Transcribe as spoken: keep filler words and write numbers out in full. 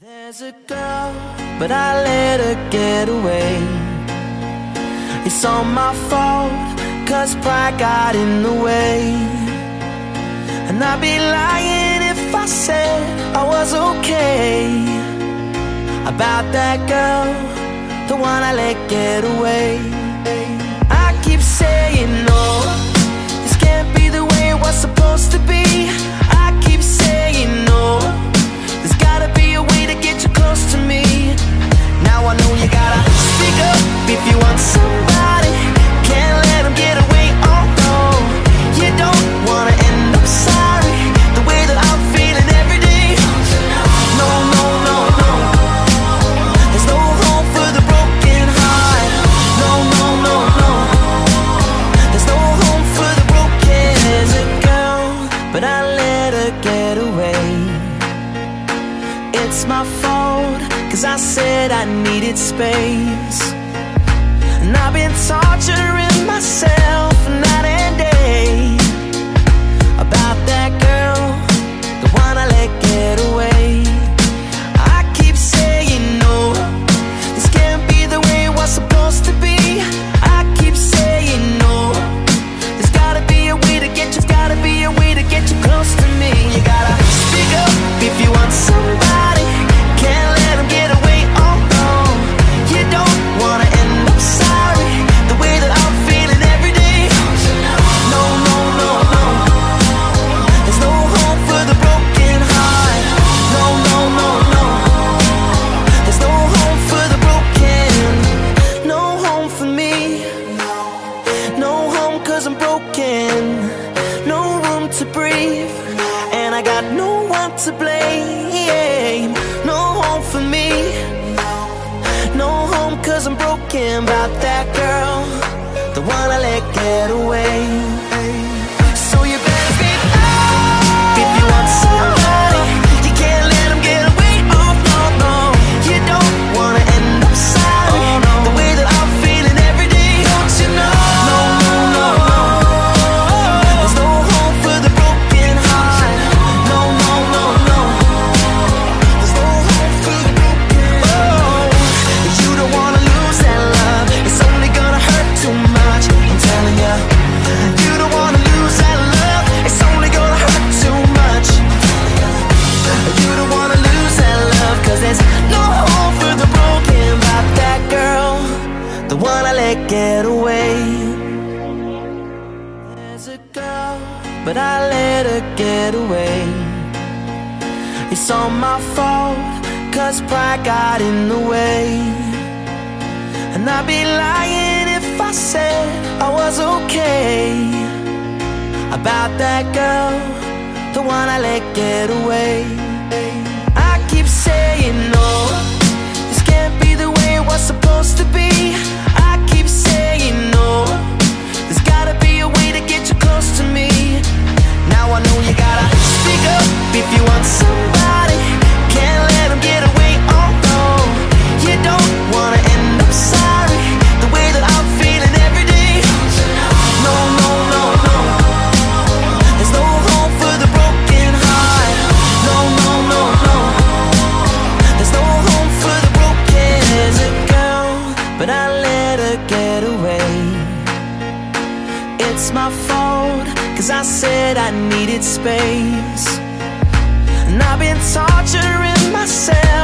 There's a girl, but I let her get away. It's all my fault, cause pride got in the way. And I'd be lying if I said I was okay about that girl, the one I let get away. I keep saying no, this can't be the way it was supposed to be. I keep saying no, there's gotta be a way to get you close to me. Now I know you gotta speak up if you want somebody. Can't let them get away, oh no. You don't wanna end up sorry, the way that I'm feeling every day. No, no, no, no, there's no home for the broken heart. No, no, no, no, there's no home for the broken. There's a girl, but I let her get away. It's my fault, cause I said I needed space. And I've been torturing myself night and day about that girl, the one I let get away. I keep saying no, this can't be the way it was supposed to be. I keep saying no, there's gotta be a way to get you, gotta be a way to get you close to me. You gotta speak up if you want somebody. Can't let them get away, oh no. You don't wanna end up sorry, the way that I'm feeling every day. No, no, no, no, there's no hope for the broken heart. No, no, no, no, there's no home for the broken. No home for me, no home cause I'm broken. No room to breathe, and I got no one to blame. No home for me, no home cause I'm broken about that girl, the one I let get away. So you better speak up if you want somebody. You can't let them get away, oh no, no. You don't wanna end up sorry, the way that I'm feeling every day. Don't you know? No, no, no, no, there's no home for the broken heart. No, no, no, no, there's no home for the broken. Oh, you don't wanna lose that love, it's only gonna hurt too much. I'm telling ya, you don't wanna lose that love, it's only gonna hurt too much. You don't wanna lose that love, cause there's no home for the broken about that girl, the one I let get away. There's a girl, but I let her get away. It's all my fault, cause pride got in the way. And I'd be lying if I said I was okay about that girl, the one I let get away. I keep saying no, this can't be the way it was supposed to be. I keep saying no, there's gotta be a way to get you close to me. Now I know you gotta speak up if you want somebody. Can't let them get away, oh no. You don't wanna end up sorry, the way that I'm feeling every day. No, no, no, no, there's no home for the broken heart. No, no, no, no, there's no home for the broken. There's a girl, but I let her get away. It's my fault, cause I said I needed space. And I've been torturing myself